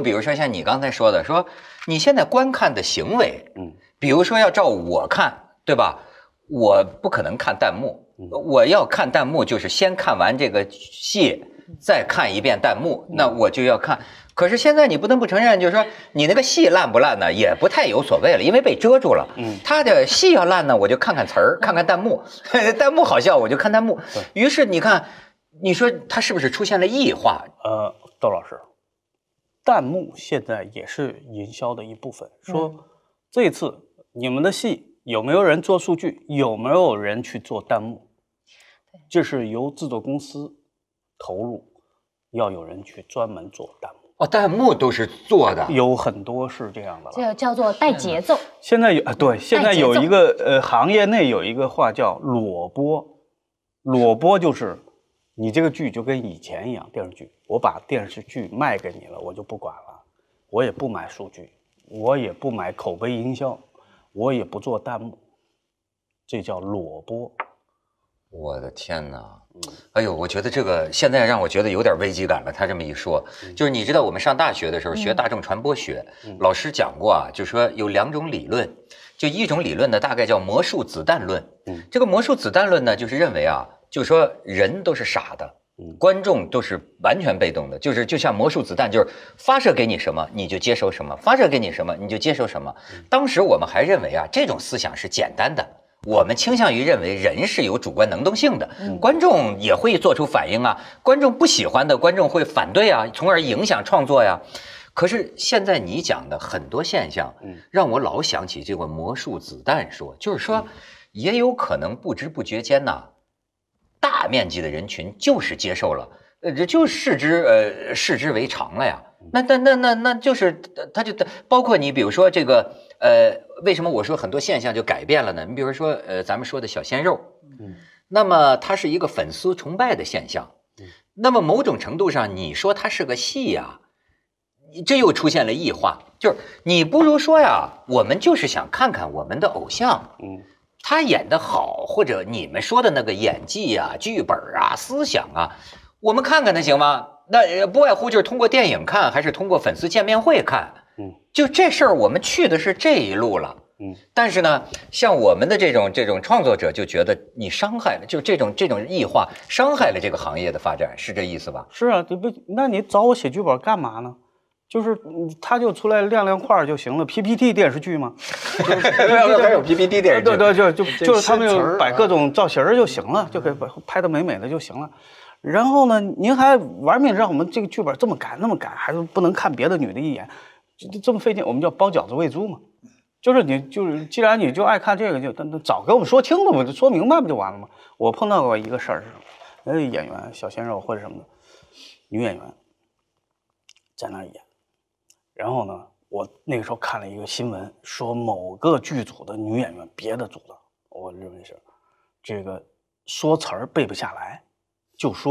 比如说像你刚才说的，说你现在观看的行为，比如说要照我看，对吧？我不可能看弹幕，我要看弹幕就是先看完这个戏，再看一遍弹幕，那我就要看。可是现在你不得不承认，就是说你那个戏烂不烂呢，也不太有所谓了，因为被遮住了。他的戏要烂呢，我就看看词儿，看看弹幕，弹幕好笑我就看弹幕。于是你看，你说他是不是出现了异化？ 窦老师，弹幕现在也是营销的一部分。说这一次你们的戏有没有人做数据，有没有人去做弹幕？这是由制作公司投入，要有人去专门做弹幕。 哦，弹幕都是做的， 有很多是这样的了， 这叫做带节奏。 现在有对，现在有一个行业内有一个话叫裸播，裸播就是你这个剧就跟以前一样，电视剧，我把电视剧卖给你了，我就不管了，我也不买数据，我也不买口碑营销，我也不做弹幕，这叫裸播。 我的天哪！哎呦，我觉得这个现在让我觉得有点危机感了。他这么一说，就是你知道我们上大学的时候学大众传播学，老师讲过啊，就说有2种理论，就一种理论呢大概叫魔术子弹论。这个魔术子弹论呢，就是认为啊，就是说人都是傻的，观众都是完全被动的，就是就像魔术子弹，就是发射给你什么你就接收什么，发射给你什么你就接收什么。当时我们还认为啊，这种思想是简单的。我们倾向于认为人是有主观能动性的，观众也会做出反应啊，观众不喜欢的观众会反对啊，从而影响创作呀。可是现在你讲的很多现象，让我老想起这个魔术子弹说，就是说也有可能不知不觉间呐，大面积的人群就是接受了，这就视之为常了呀。那就是他就包括你比如说这个为什么我说很多现象就改变了呢？你比如说咱们说的小鲜肉，那么它是一个粉丝崇拜的现象，那么某种程度上你说它是个戏呀，这又出现了异化，就是你不如说呀，我们就是想看看我们的偶像，他演得好，或者你们说的那个演技啊、剧本啊、思想啊，我们看看他行吗？那不外乎就是通过电影看，还是通过粉丝见面会看。就这事儿，我们去的是这一路了。但是呢，像我们的这种创作者就觉得你伤害了，就这种异化伤害了这个行业的发展，是这意思吧？ 是啊，对不？那你找我写剧本干嘛呢？就是他就出来亮亮块就行了 ，PPT 电视剧吗？ 还有 PPT 电视剧？ 对，就是他们就摆各种造型就行了，就可以拍得美美的就行了。然后呢，您还玩命让我们这个剧本这么改那么改，还是不能看别的女的一眼，这么费劲，我们叫包饺子喂猪嘛。就是既然你就爱看这个，就早给我们说清楚嘛，说明白不就完了吗？我碰到过一个事儿是什么？演员小鲜肉或者什么的女演员在那儿演，然后呢，我那个时候看了一个新闻，说某个剧组的女演员，别的组的，我认为是这个说词儿背不下来，就说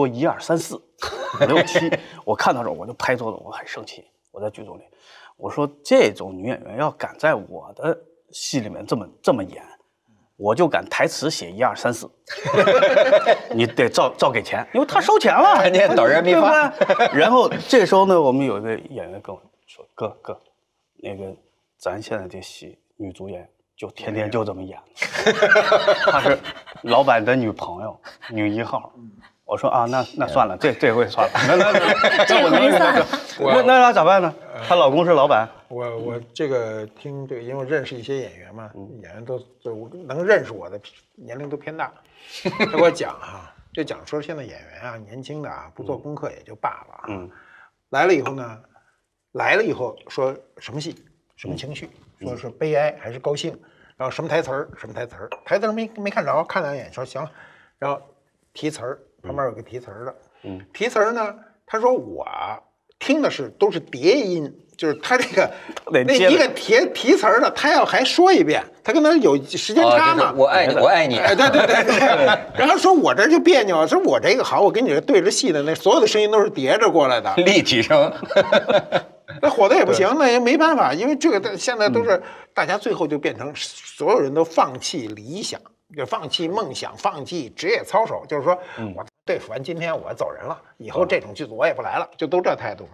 1、2、3、4、5、6、7，我看到这我就拍桌子，我很生气。我在剧组里，我说这种女演员要敢在我的戏里面这么演，我就敢台词写1、2、3、4，你得照给钱，因为他收钱了， 你导人秘方。 然后这时候呢，我们有一个演员跟我说：“哥，那个咱现在这戏女主演就天天就这么演，她是老板的女朋友，女1号。”我说啊，那算了，这回算了， 这回算， 那咋办呢？她老公是老板。 我这个听这个，因为认识一些演员嘛，演员都能认识我的年龄都偏大，他给我讲哈，就讲说现在演员啊，年轻的啊，不做功课也就罢了啊，来了以后说什么戏，什么情绪，说是悲哀还是高兴，然后什么台词儿，台词儿没看着，看2眼说行了，然后提词儿。旁边有个提词儿的，提词儿呢，他说我听的都是叠音，就是他这个那一个提词儿的，他要还说一遍，他跟他有时间差嘛。 我爱你，我爱你。 对。然后说我这就别扭，说我这个好，我跟你这对着戏的那所有的声音都是叠着过来的， 立体声。 那火的也不行，那也没办法，因为这个现在都是大家最后就变成所有人都放弃理想。就放弃梦想，放弃职业操守，就是说我对付完今天我走人了，以后这种剧组我也不来了，就都这态度嘛。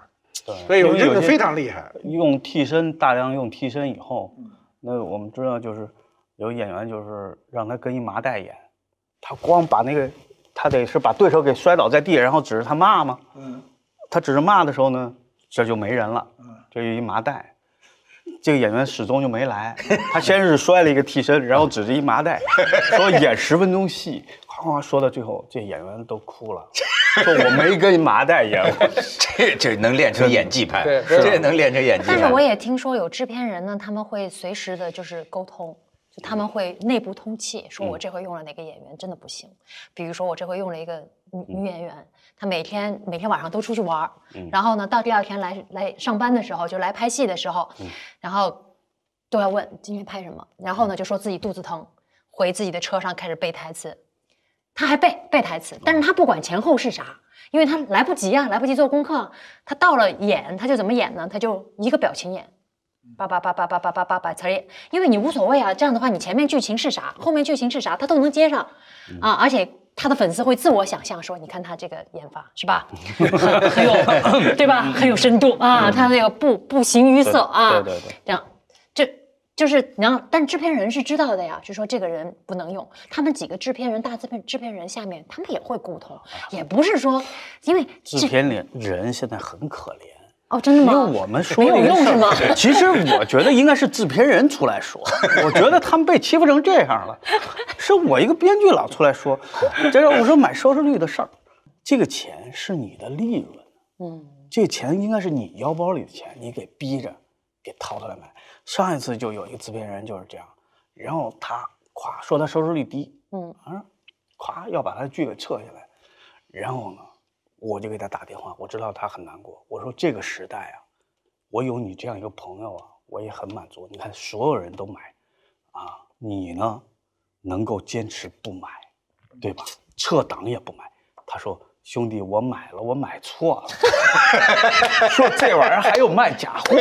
所以有认得非常厉害。 用替身，大量用替身以后，那我们知道就是有演员就是让他跟一麻袋演，他光把那个他得是把对手给摔倒在地，然后指着他骂吗？他指着骂的时候呢，这就没人了，这有一麻袋。这个演员始终就没来，他先是摔了一个替身，然后指着一麻袋，说演10分钟戏，哗说到最后，这演员都哭了，说我没跟麻袋演过。 这能练成演技派， 对这能练成演技派。 但是我也听说有制片人呢，他们会随时的就是沟通，就他们会内部通气，说我这回用了哪个演员真的不行，比如说我这回用了一个女演员，她每天晚上都出去玩，然后呢到第2天来上班的时候，就来拍戏的时候，然后都要问今天拍什么，然后呢就说自己肚子疼，回自己的车上开始背台词，他还背台词，但是他不管前后是啥，因为他来不及啊，来不及做功课，他到了演他就怎么演呢？他就一个表情演。叭词演，因为你无所谓啊，这样的话你前面剧情是啥，后面剧情是啥，他都能接上啊，而且他的粉丝会自我想象说，你看他这个演法是吧，很有对吧，很有深度啊，他那个不形于色啊， 对， 这样就是然后，但制片人是知道的呀，就说这个人不能用，他们几个制片人大制片人下面他们也会沟通，也不是说因为制片人现在很可怜。 哦，真的吗？ 因为我们说没有用是吗？ 其实我觉得应该是制片人出来说，我觉得他们被欺负成这样了，是我一个编剧老出来说，这让我说买收视率的事儿，这个钱是你的利润，这个钱应该是你腰包里的钱，你给逼着给掏出来买。上一次就有一个制片人就是这样，然后他咵说他收视率低，咵要把他的剧给撤下来，然后呢？我就给他打电话，我知道他很难过。我说这个时代啊，我有你这样一个朋友啊，我也很满足。你看所有人都买，啊，你呢能够坚持不买，对吧？撤档也不买。他说兄弟，我买了，我买错了。说这玩意儿还有卖假货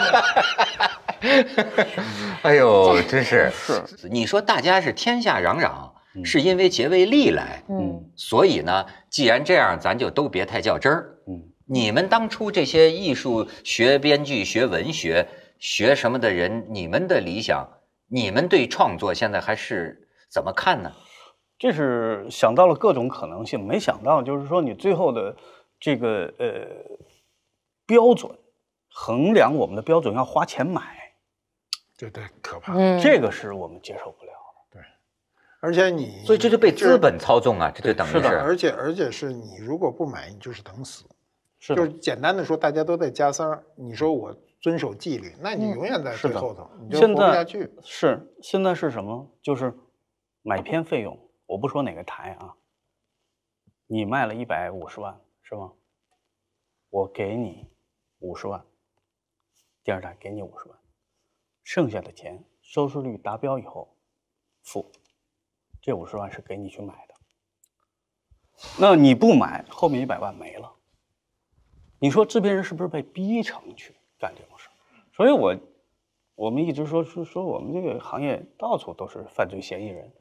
的。 哎呦，真是你说大家是天下攘攘。是因为结为利来，所以呢，既然这样，咱就都别太较真儿。你们当初这些艺术学编剧、学文学、学什么的人，你们的理想，你们对创作现在还是怎么看呢？ 这是想到了各种可能性，没想到就是说你最后的这个标准，衡量我们的标准要花钱买， 对，可怕。 这个是我们接受不了。 而且你， 所以这就被资本操纵啊，这就等于是。 而且是你如果不买，你就是等死。 就是简单的说，大家都在加塞，你说我遵守纪律，那你永远在最后头，你就活不下去。 现在是什么？就是买片费用，我不说哪个台啊，你卖了150万是吗？我给你50万，电视台给你50万，剩下的钱收视率达标以后付。这50万是给你去买的，那你不买，后面100万没了。你说制片人是不是被逼成去干这种事？所以我们一直说我们这个行业到处都是犯罪嫌疑人。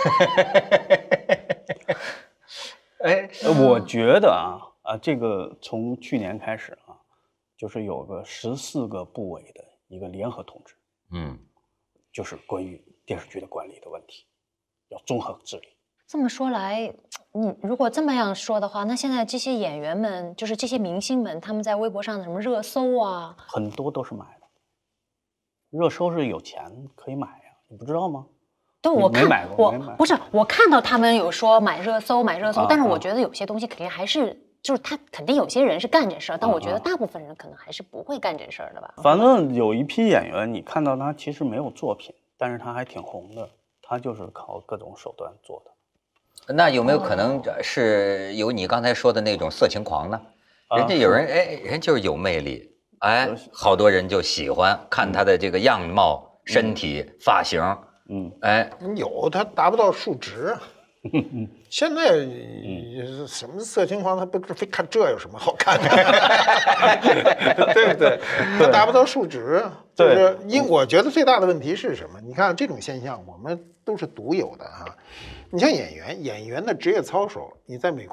我觉得这个从去年开始就是有个14个部委的一个联合通知，就是关于电视剧的管理的问题。要综合治理。 这么说来，你如果这么样说的话，那现在这些演员们，就是这些明星们，他们在微博上的什么热搜啊， 很多都是买的。热搜是有钱可以买呀，你不知道吗？ 对，我看不是我看到他们有说买热搜，但是我觉得有些东西肯定还是，就是他肯定有些人是干这事儿，但我觉得大部分人可能还是不会干这事儿的吧。 反正有一批演员，你看到他其实没有作品，但是他还挺红的。他就是靠各种手段做的。 那有没有可能是有你刚才说的那种色情狂呢？人家有人人就是有魅力，好多人就喜欢看他的这个样貌、身体、发型， 有他达不到数值。现在什么色情狂，他不是非看这有什么好看的，对不对？他达不到数值，就是我觉得最大的问题是什么？你看这种现象，我们都是独有的哈。你像演员的职业操守，你在美国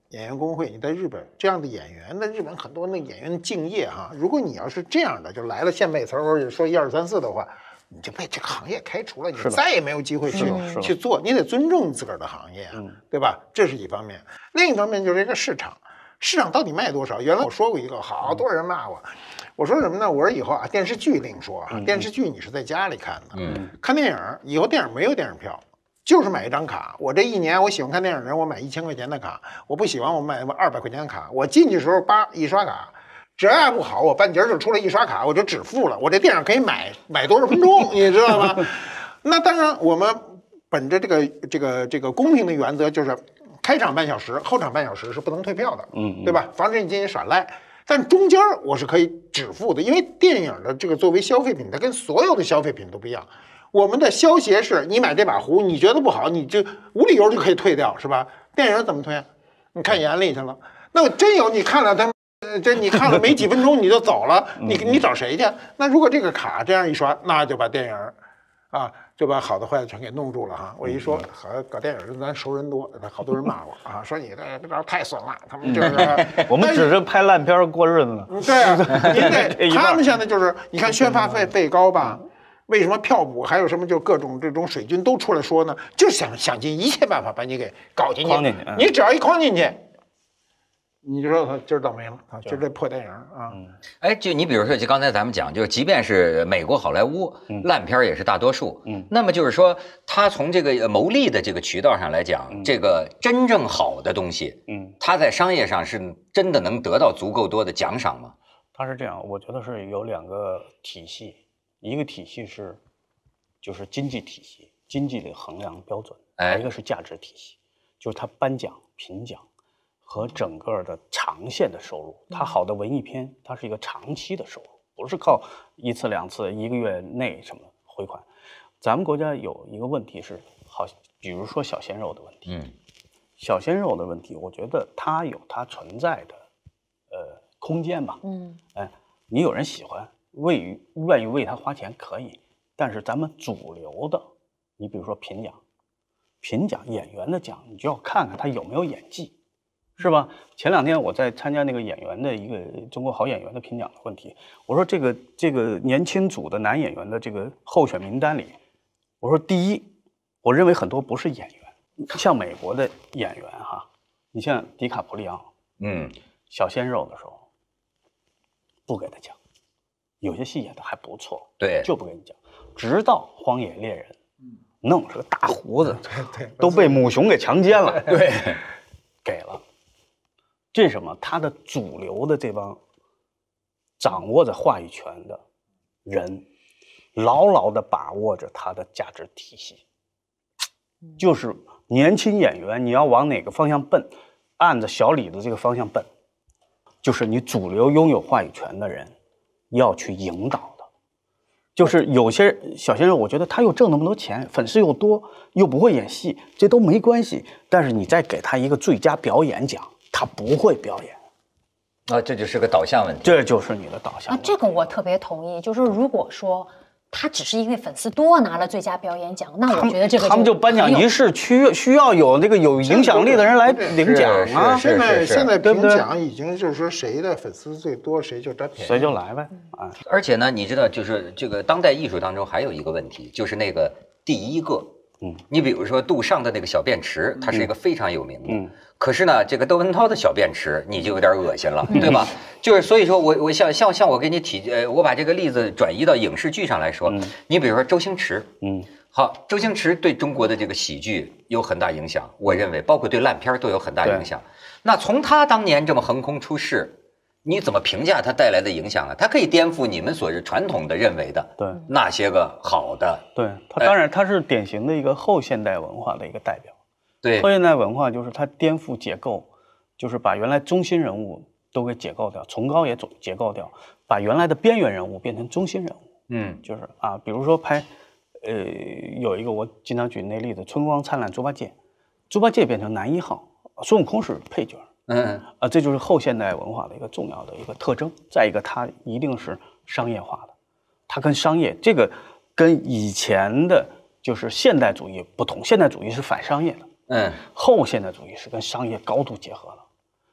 演员工会，你在日本这样的演员，那日本很多那演员敬业哈。如果你要是这样的，就来了献背词或者说1、2、3、4的话，你就被这个行业开除了，你再也没有机会去做。你得尊重自个儿的行业啊，对吧？这是一方面。另一方面就是这个市场到底卖多少？原来我说过一个，好多人骂我。我说什么呢？我说以后啊，电视剧另说啊，电视剧你是在家里看的，看电影以后电影没有电影票。就是买一张卡，我这一年我喜欢看电影的人，我买1000块钱的卡；我不喜欢，我买200块钱的卡。我进去的时候一刷卡，只要不好，我半截就出来一刷卡，我就止付了。我这电影可以买多少分钟，你知道吗？那当然，我们本着这个公平的原则，就是开场半小时，后场半小时是不能退票的，对吧？防止你进去耍赖。但中间我是可以止付的，因为电影的这个作为消费品，它跟所有的消费品都不一样。我们的消协是你买这把壶，你觉得不好，你就无理由就可以退掉，是吧？电影怎么退啊？你看眼里去了，那我真有你看了他，你看了没几分钟你就走了，你找谁去？那如果这个卡这样一刷，那就把电影啊，就把好的坏的全给弄住了哈。我一说，好像搞电影咱熟人多，好多人骂我啊，说你这招太损了，他们就是我们只是拍烂片过日子呢。 对啊，他们现在就是你看宣发费高吧。为什么票补还有什么就各种这种水军都出来说呢？就是想尽一切办法把你给搞进去。你只要一框进去，你就说他今儿倒霉了啊！今儿这破电影啊！ 哎，就你比如说，就刚才咱们讲，就是即便是美国好莱坞烂片也是大多数。那么就是说，他从这个牟利的这个渠道上来讲，这个真正好的东西，他在商业上是真的能得到足够多的奖赏吗？ 他是这样，我觉得是有2个体系。一个体系就是经济体系，经济的衡量标准；一个是价值体系，就是它颁奖、评奖和整个的长线的收入。它好的文艺片，它是一个长期的收入，不是靠1次2次1个月内什么回款。咱们国家有一个问题是，比如说小鲜肉的问题。小鲜肉的问题，我觉得它有它存在的空间吧。你有人喜欢。愿意为他花钱可以，但是咱们主流的，你比如说评奖演员的奖，你就要看看他有没有演技，是吧？前2天我在参加那个演员的一个中国好演员的评奖的问题，我说这个年轻组的男演员的这个候选名单里，我说第一，我认为很多不是演员，像美国的演员哈，你像迪卡普里奥，小鲜肉的时候不给他奖。有些戏演的还不错， 对， 就不跟你讲。直到《荒野猎人》，弄这个大胡子，都被母熊给强奸了， 对， 给了。这是什么？他的主流的这帮掌握着话语权的人，牢牢地把握着他的价值体系。就是年轻演员，你要往哪个方向奔，按着小李的这个方向奔，就是你主流拥有话语权的人。要去引导的，就是有些小鲜肉，我觉得他又挣那么多钱，粉丝又多，又不会演戏，这都没关系。但是你再给他一个最佳表演奖，他不会表演， 这就是个导向问题。 这就是你的导向。 这个我特别同意。就是如果说他只是因为粉丝多拿了最佳表演奖，那我觉得这个他们就颁奖仪式需要有那个有影响力的人来领奖啊。 现在评奖已经就是说谁的粉丝最多谁就占便宜， 谁就来呗啊。 而且呢，你知道，就是这个当代艺术当中还有一个问题，就是那个第一个。你比如说杜尚的那个小便池，它是一个非常有名的。可是呢，这个窦文涛的小便池你就有点恶心了，对吧？就是所以说我像我给你我把这个例子转移到影视剧上来说，你比如说周星驰，好，周星驰对中国的这个喜剧有很大影响，我认为包括对烂片都有很大影响。那从他当年这么横空出世，你怎么评价他带来的影响啊？他可以颠覆你们所传统的认为的那些个好的。 对，他当然他是典型的一个后现代文化的一个代表。 对， 后现代文化就是它颠覆结构，就是把原来中心人物都给解构掉，崇高也解构掉，把原来的边缘人物变成中心人物。就是比如说拍，有一个我经常举那例子，春光灿烂猪八戒，猪八戒变成男1号，孙悟空是配角。这就是后现代文化的一个重要的一个特征。再一个，它一定是商业化的，它跟商业这个跟以前的就是现代主义不同，现代主义是反商业的。后现代主义是跟商业高度结合了。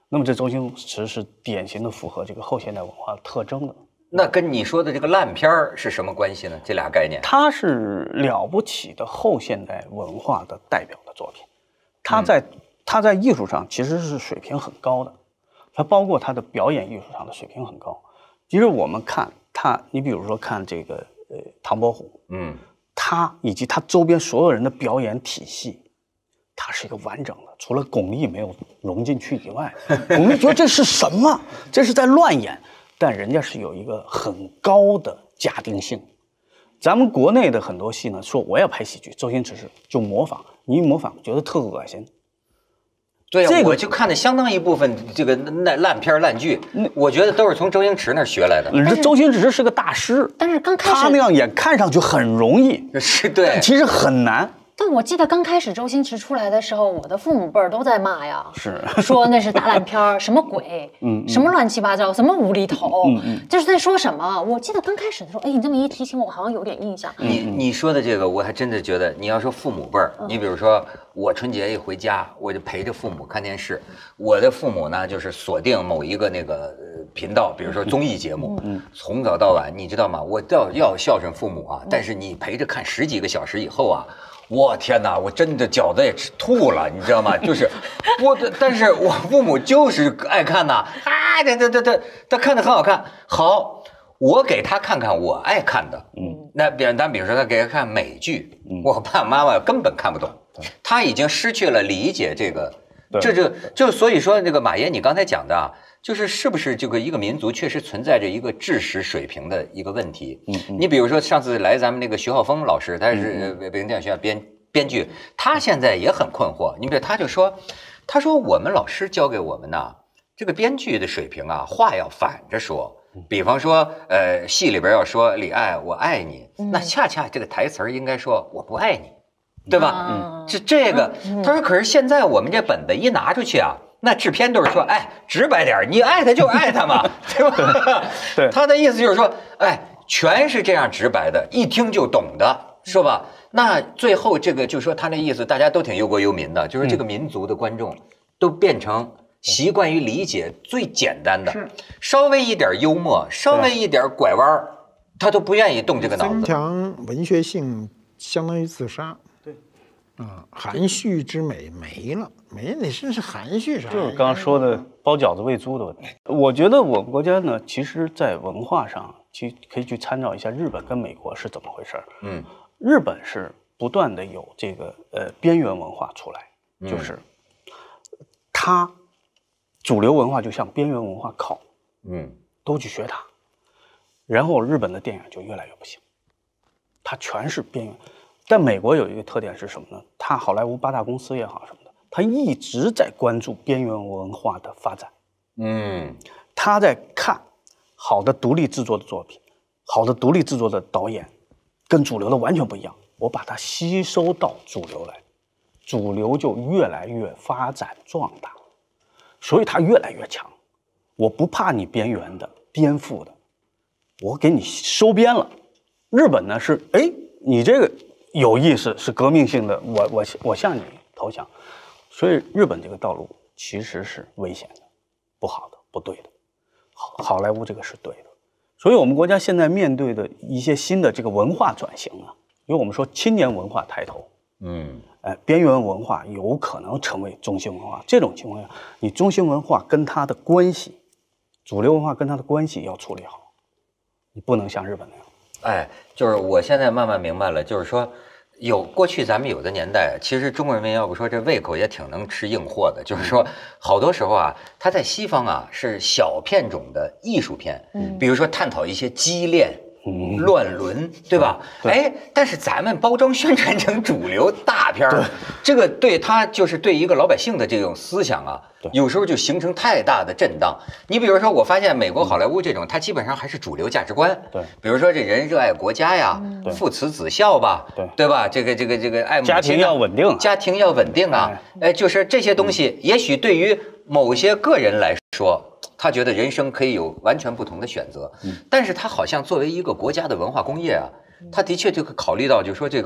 那么这周星驰是典型的符合这个后现代文化特征的。 那跟你说的这个烂片儿是什么关系呢？这俩概念？ 它是了不起的后现代文化的代表的作品，它在艺术上其实是水平很高的，它包括它的表演艺术上的水平很高。其实我们看它，你比如说看这个唐伯虎，他以及他周边所有人的表演体系，它是一个完整的，除了巩俐没有融进去以外，巩俐觉得这是什么？这是在乱演，但人家是有一个很高的假定性。咱们国内的很多戏呢，说我要拍喜剧，周星驰就模仿，你一模仿觉得特恶心。 对呀， 这个我就看了相当一部分这个烂片烂剧，我觉得都是从周星驰那儿学来的。 这周星驰是个大师， 但是刚开始他那样演看上去很容易， 是对， 但其实很难。 但我记得刚开始周星驰出来的时候，我的父母辈儿都在骂呀， 是说那是大烂片儿，什么鬼，什么乱七八糟，什么无厘头，就是在说什么。我记得刚开始的时候，哎，你这么一提醒我，好像有点印象。 你说的这个，我还真的觉得，你要说父母辈儿，你比如说我春节一回家，我就陪着父母看电视。我的父母呢，就是锁定某一个那个频道，比如说综艺节目，从早到晚，你知道吗？我要孝顺父母啊，但是你陪着看10几个小时以后啊。我天哪！我真的饺子也吃吐了，你知道吗？就是但是我父母就是爱看呐，他看的很好看。好，我给他看看我爱看的，那咱比如说他给他看美剧，我爸妈妈根本看不懂，他已经失去了理解这个，就所以说那个马爷你刚才讲的啊。是不是这个一个民族确实存在着一个知识水平的一个问题？你比如说上次来咱们那个徐浩峰老师，他是北京电影学院编剧，他现在也很困惑。你比如他就说，他说我们老师教给我们呢，这个编剧的水平啊，话要反着说。比方说，戏里边要说李艾我爱你，那恰恰这个台词应该说我不爱你，对吧？这个，他说可是现在我们这本子一拿出去啊。那制片都是说，哎，直白点，你爱他就爱他嘛，对吧？ 对， 他的意思就是说，哎，全是这样直白的，一听就懂的，是吧？那最后这个就说他那意思，大家都挺忧国忧民的，就是这个民族的观众都变成习惯于理解最简单的，稍微一点幽默，稍微一点拐弯，他都不愿意动这个脑子。 增强文学性相当于自杀。含蓄之美没了，你是含蓄啥？ 就是刚刚说的包饺子喂猪的问题。我觉得我们国家呢，其实在文化上，可以去参照一下日本跟美国是怎么回事。日本是不断的有这个边缘文化出来，就是它主流文化就向边缘文化靠，都去学它，然后日本的电影就越来越不行，它全是边缘。但美国有一个特点是什么呢？它好莱坞8大公司也好什么的，它一直在关注边缘文化的发展。他在看好的独立制作的作品，好的独立制作的导演，跟主流的完全不一样。我把它吸收到主流来，主流就越来越发展壮大，所以它越来越强。我不怕你边缘的、颠覆的，我给你收编了。日本呢是，哎，你这个。有意识是革命性的，我向你投降，所以日本这个道路其实是危险的，不好的，不对的。好莱坞这个是对的，所以我们国家现在面对的一些新的这个文化转型啊，因为我们说青年文化抬头，边缘文化有可能成为中心文化，这种情况下，你中心文化跟它的关系，主流文化跟它的关系要处理好，你不能像日本那样。 哎，就是我现在慢慢明白了，就是说，过去咱们有的年代，其实中国人民要不说这胃口也挺能吃硬货的，就是说，好多时候啊，他在西方啊是小片种的艺术片，比如说探讨一些激恋、乱伦，对吧？哎，但是咱们包装宣传成主流大片儿，这个对他就是对一个老百姓的这种思想啊，有时候就形成太大的震荡。你比如说，我发现美国好莱坞这种，它基本上还是主流价值观。 对， 比如说这人热爱国家呀，父慈子孝吧，对吧？这个爱母亲， 家庭要稳定， 家庭要稳定啊。哎，就是这些东西，也许对于某些个人来说，他觉得人生可以有完全不同的选择，但是他好像作为一个国家的文化工业啊，他的确就考虑到，就是说这个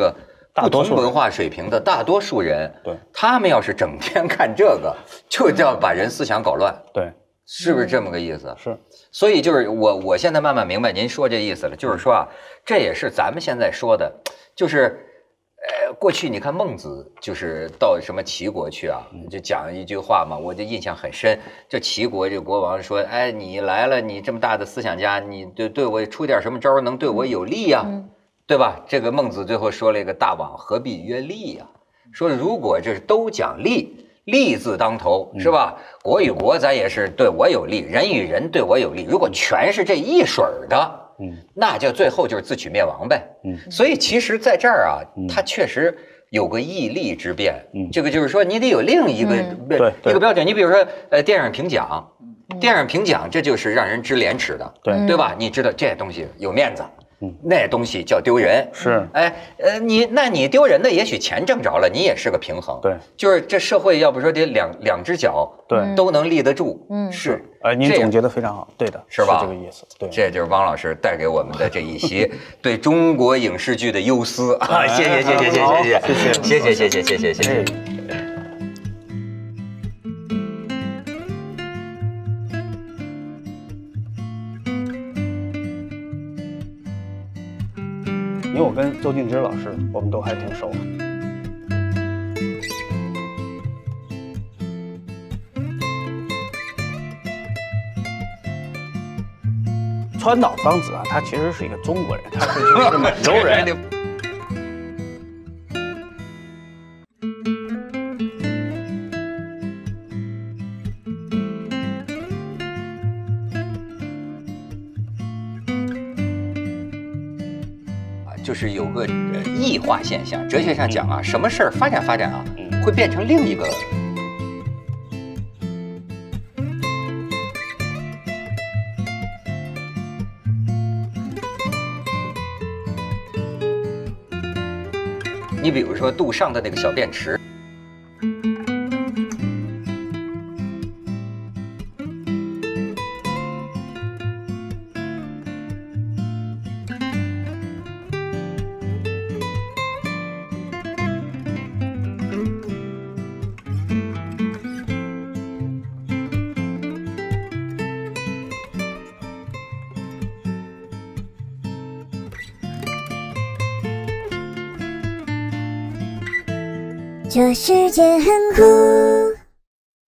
大多数文化水平的大多数人， 对， 他们要是整天看这个，就叫把人思想搞乱， 对， 是不是这么个意思？ 是， 所以就是我现在慢慢明白您说这意思了，就是说啊，这也是咱们现在说的，就是过去你看孟子就是到什么齐国去啊，就讲一句话嘛，我就印象很深。这齐国这国王说：“哎，你来了，你这么大的思想家，你对我出点什么招能对我有利呀？对吧？”这个孟子最后说了一个大往，何必曰利呀？说如果这是都讲利，利字当头，是吧？国与国咱也是对我有利，人与人对我有利。如果全是这一水儿的，那就最后就是自取灭亡呗。所以其实在这儿啊，它确实有个义利之辩。这个就是说你得有另一个一个标准。你比如说电影评奖，电影评奖这就是让人知廉耻的，对吧？你知道这东西有面子。那东西叫丢人， 是， 哎，你丢人的，也许钱挣着了，你也是个平衡， 对， 就是这社会要不说得两只脚， 对， 都能立得住，是， 您总结得非常好，对的， 是吧？ 是这个意思，对， 这就是汪老师带给我们的这一席对中国影视剧的忧思啊，谢谢。 因为我跟周静之老师，我们都还挺熟的。川岛芳子啊，他其实是一个中国人，他是一个满洲人。 就是有个异化现象，哲学上讲啊，什么事儿发展啊，会变成另一个。你比如说杜尚的那个小便池。 这世界很酷。